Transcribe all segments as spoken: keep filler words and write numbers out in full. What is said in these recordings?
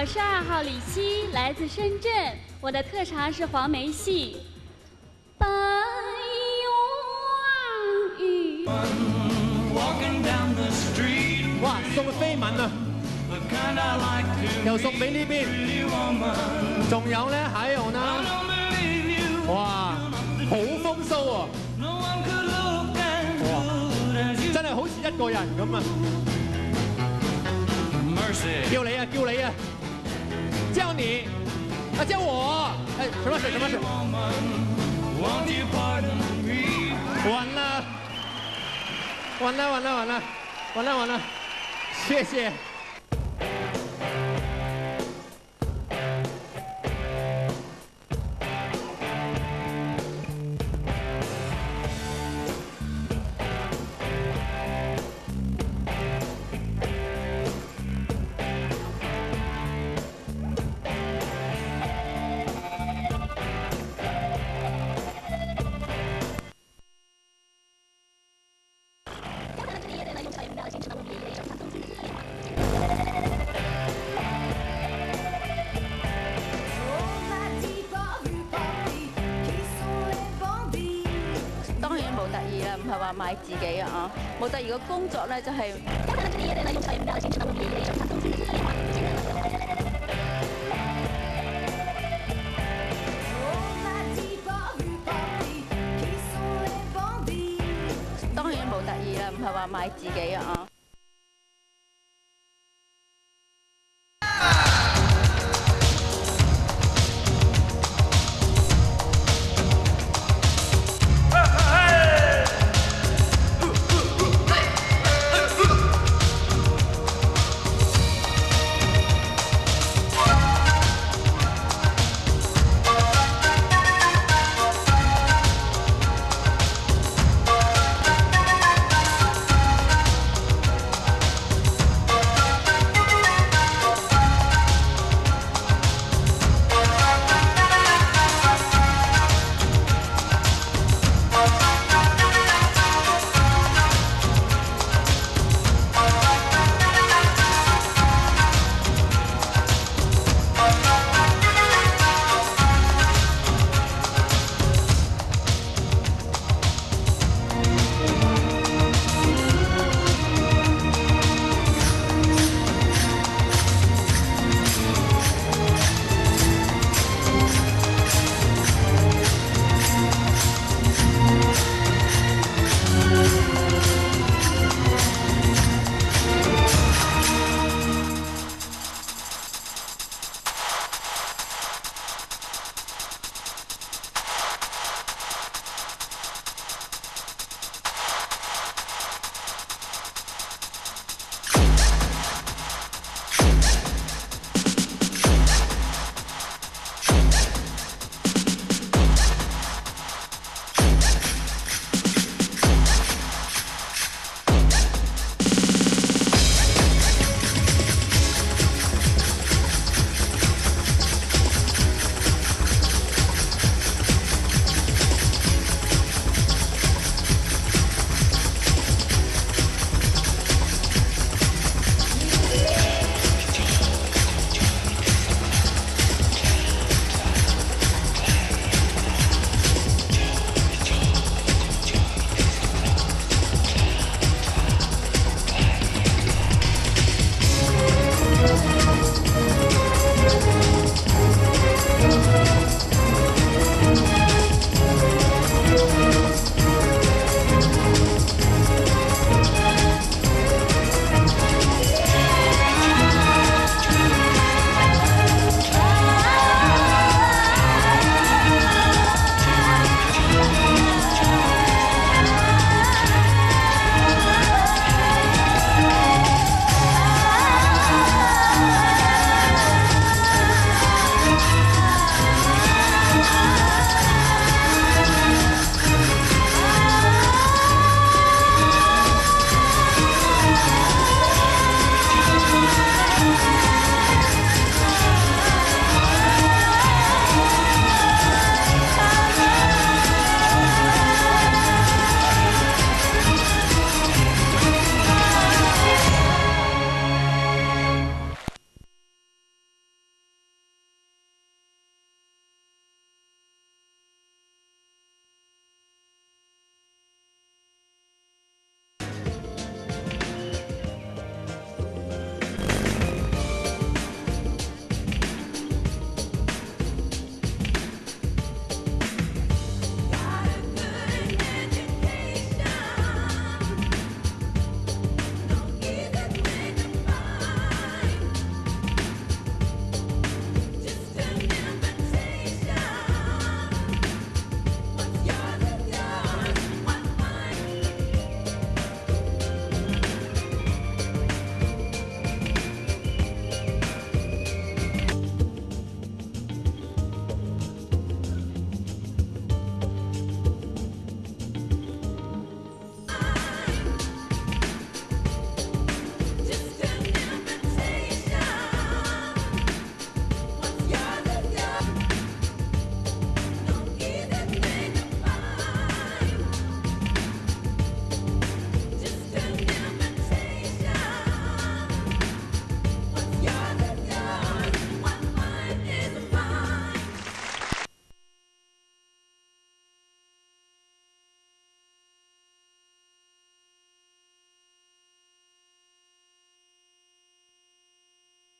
我是二号李希，来自深圳。我的特长是黄梅戏。白云雨。 哇，送飛吻啊！又送俾呢邊，仲有咧，還有呢？哇，好風騷喎！哇，真係好似一個人咁啊！叫你啊，叫你啊，叫你，啊叫我，哎，什麼事？什麼事？完了，完了，完了，完了，完了，完了，謝謝。 唔係話賣自己啊！模特兒嘅工作咧就係、是、當然模特兒啦，唔係話賣自己啊！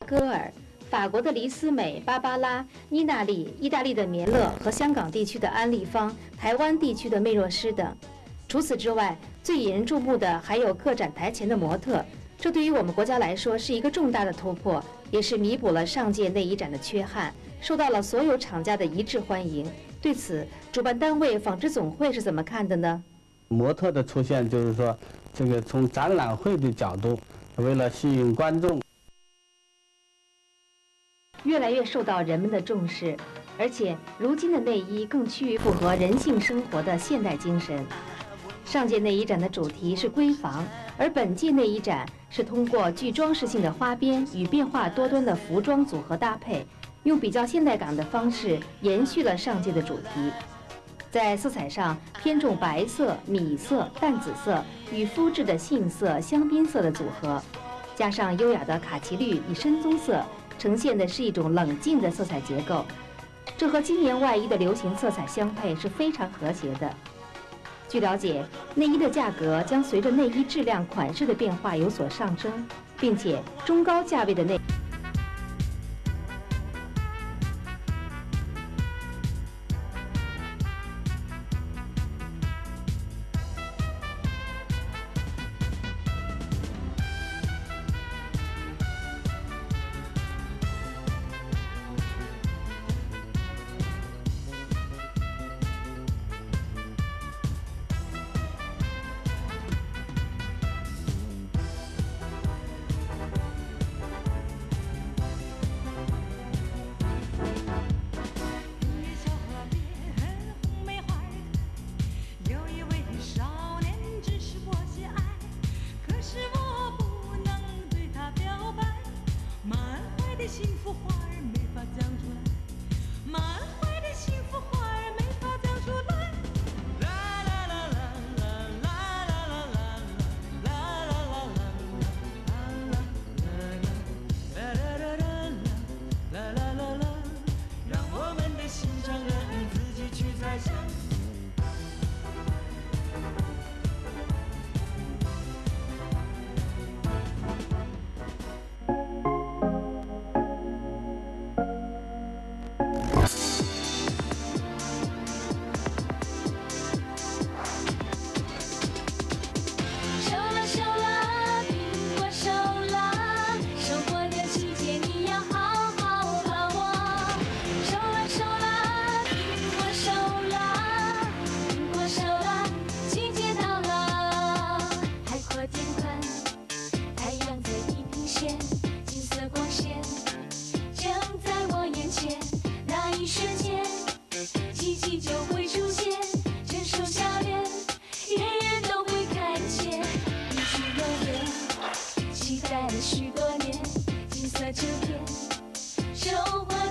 歌尔、法国的黎思美、芭芭拉、伊纳利、意大利的棉勒和香港地区的安利芳、台湾地区的魅若诗等。除此之外，最引人注目的还有各展台前的模特。这对于我们国家来说是一个重大的突破，也是弥补了上届内衣展的缺憾，受到了所有厂家的一致欢迎。对此，主办单位纺织总会是怎么看的呢？ 模特的出现，就是说，这个从展览会的角度，为了吸引观众， 越来越受到人们的重视，而且如今的内衣更趋于符合人性生活的现代精神。上届内衣展的主题是闺房，而本届内衣展是通过具装饰性的花边与变化多端的服装组合搭配，用比较现代感的方式延续了上届的主题。在色彩上偏重白色、米色、淡紫色与肤质的杏色、香槟色的组合，加上优雅的卡其绿与深棕色，呈现的是一种冷静的色彩结构。这和今年外衣的流行色彩相配是非常和谐的。据了解，内衣的价格将随着内衣质量、款式的变化有所上升，并且中高价位的内许多年，金色这片，收获。